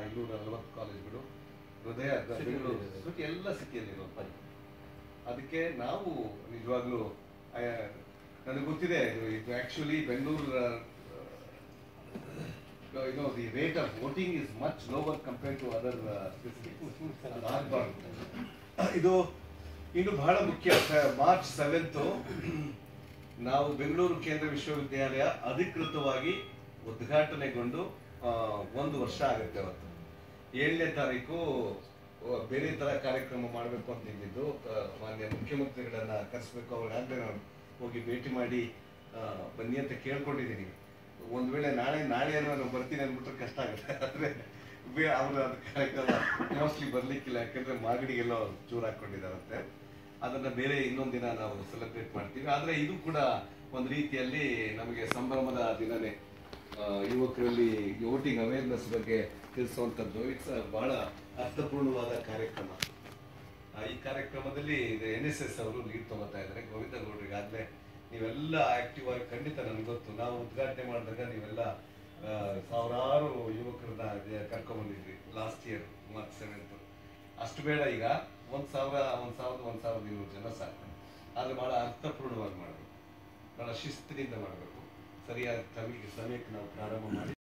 240 ಕಾಲೇಜ್ಗಳು ಹೃದಯ ಬೆಂಗಳೂರು ಎಲ್ಲ ಸಿಟಿಯಲ್ಲಿರೋದು. ಅದಕ್ಕೆ ನಾವು ನಿಜವಾಗ್ಲೂ ನನಗೆ ಗೊತ್ತಿದೆ ಇದು actually Bengaluru the rate of voting is much lower compared to other districts. ಇದು ಇನ್ನು ಬಹಳ ಮುಖ್ಯ. ಮಾರ್ಚ್ 7 ನಾವು ಬೆಂಗಳೂರು ಕೇಂದ್ರ ವಿಶ್ವವಿದ್ಯಾಲಯ ಅಧಿಕೃತವಾಗಿ ಉದ್ಘಾಟನೆಗೊಂಡು 1 ವರ್ಷ ಆಗುತ್ತೆ. ಅವತ್ತು 7ನೇ ತಾರೀಕು ಬೇರೆ ತರ ಕಾರ್ಯಕ್ರಮ ಮಾಡಬೇಕು ಅಂತ ಹೇಳಿದ್ದು. ಮಾನ್ಯ ಮುಖ್ಯಮಂತ್ರಿಗಳನ್ನ ಕರೆಸಬೇಕು, ಅವ್ರಿಗಾಗಲೇ ನಾನು ಹೋಗಿ ಭೇಟಿ ಮಾಡಿ ಬನ್ನಿ ಅಂತ ಕೇಳ್ಕೊಂಡಿದ್ದೀನಿ. ಒಂದು ವೇಳೆ ನಾಳೆ ನಾನು ಬರ್ತೀನಿ ಅಂದ್ಬಿಟ್ರೆ ಕಷ್ಟ ಆಗುತ್ತೆ. ಆದರೆ ಅವರು ಅದು ಕಾರ್ಯಕ್ರಮ ಮೋಸ್ಟ್ಲಿ ಬರ್ಲಿಕ್ಕಿಲ್ಲ, ಯಾಕಂದ್ರೆ ಮಾಗಡಿಗೆಲ್ಲೋ ಚೂರು ಹಾಕೊಂಡಿದ್ದಾರಂತೆ. ಅದನ್ನ ಬೇರೆ ಇನ್ನೊಂದಿನ ನಾವು ಸೆಲೆಬ್ರೇಟ್ ಮಾಡ್ತೀವಿ. ಆದ್ರೆ ಇದು ಕೂಡ ಒಂದು ರೀತಿಯಲ್ಲಿ ನಮಗೆ ಸಂಭ್ರಮದ ದಿನನೇ. ಯುವಕರಲ್ಲಿ ವೋಟಿಂಗ್ ಅವೇರ್ನೆಸ್ ಬಗ್ಗೆ ತಿಳಿಸುವಂಥದ್ದು ಇಟ್ಸ್ ಬಹಳ ಅರ್ಥಪೂರ್ಣವಾದ ಕಾರ್ಯಕ್ರಮ. ಈ ಕಾರ್ಯಕ್ರಮದಲ್ಲಿ NSS ಅವರು ಲೀಡ್ ತಗೋತಾ ಇದ್ದಾರೆ. ಗೋವಿಂದ ಗೌಡ್ರಿಗಾಗಲೇ ನೀವೆಲ್ಲ ಆಕ್ಟಿವ್ ಆಗಿ, ಖಂಡಿತ ನನಗೆ ಗೊತ್ತು, ನಾವು ಉದ್ಘಾಟನೆ ಮಾಡಿದಾಗ ನೀವೆಲ್ಲ ಸಾವಿರಾರು ಯುವಕರನ್ನ ಕರ್ಕೊಂಡ್ಬಂದಿದ್ವಿ ಲಾಸ್ಟ್ ಇಯರ್ ಮಾರ್ಚ್ 7. ಅಷ್ಟು ಬೇಡ, ಈಗ 1,200 ಜನ ಸಾಕು. ಆದರೆ ಬಹಳ ಅರ್ಥಪೂರ್ಣವಾಗಿ ಮಾಡಬೇಕು, ಬಹಳ ಶಿಸ್ತಿನಿಂದ ಮಾಡಬೇಕು. ಸರಿಯಾದ ಸಮಯಕ್ಕೆ ನಾವು ಪ್ರಾರಂಭ ಮಾಡಿ